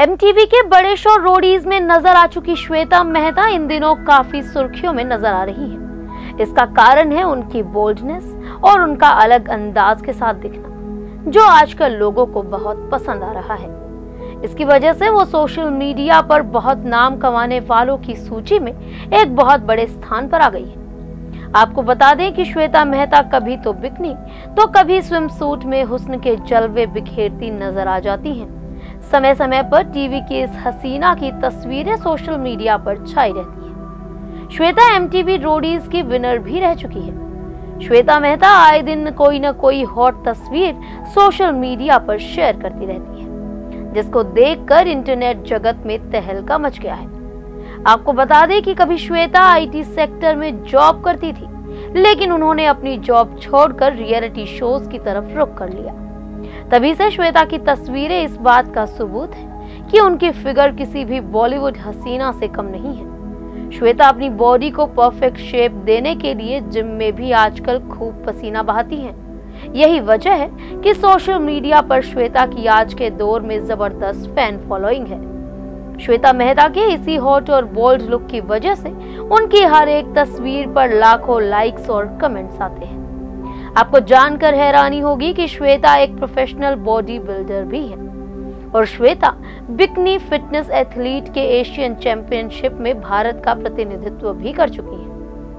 MTV के बड़े show Roadies में नजर आ चुकी श्वेता मेहता इन दिनों काफी सुर्खियों में नजर आ रही हैं। इसका कारण है उनकी बोल्डनेस और उनका अलग अंदाज के साथ दिखना, जो आजकल लोगों को बहुत पसंद आ रहा है। इसकी वजह से वो सोशल मीडिया पर बहुत नाम कमाने वालों की सूची में एक बहुत बड़े स्थान पर आ गई है। आपको बता दें कि श्वेता मेहता कभी तो बिकनी तो कभी स्विम सूट में हुस्न के जलवे बिखेरती नजर आ जाती हैं। समय समय पर टीवी की इस हसीना की तस्वीरें सोशल मीडिया पर छाई रहती हैं। श्वेता एमटीवी रोडीज की विनर भी रह चुकी है। श्वेता मेहता आए दिन कोई न कोई हॉट तस्वीर सोशल मीडिया पर शेयर करती रहती है, जिसको देखकर इंटरनेट जगत में तहलका मच गया है। आपको बता दें कि कभी श्वेता आईटी सेक्टर में जॉब करती थी, लेकिन उन्होंने अपनी जॉब छोड़कर रियलिटी शोज की तरफ रुख कर लिया। तभी से श्वेता की तस्वीरें इस बात का सबूत है कि उनकी फिगर किसी भी बॉलीवुड हसीना से कम नहीं है। श्वेता अपनी बॉडी को परफेक्ट शेप देने के लिए जिम में भी आजकल खूब पसीना बहाती हैं। यही वजह है कि सोशल मीडिया पर श्वेता की आज के दौर में जबरदस्त फैन फॉलोइंग है। श्वेता मेहता के इसी हॉट और बोल्ड लुक की वजह से उनकी हर एक तस्वीर पर लाखों लाइक्स और कमेंट्स आते हैं। आपको जानकर हैरानी होगी कि श्वेता एक प्रोफेशनल बॉडी बिल्डर भी है और श्वेता बिकनी फिटनेस एथलीट के एशियन चैंपियनशिप में भारत का प्रतिनिधित्व भी कर चुकी है।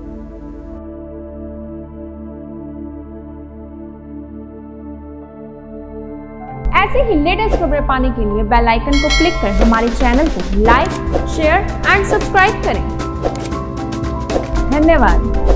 ऐसे ही लेटेस्ट खबरें पाने के लिए बेल आइकन को क्लिक कर हमारे चैनल को लाइक, शेयर एंड सब्सक्राइब करें। धन्यवाद।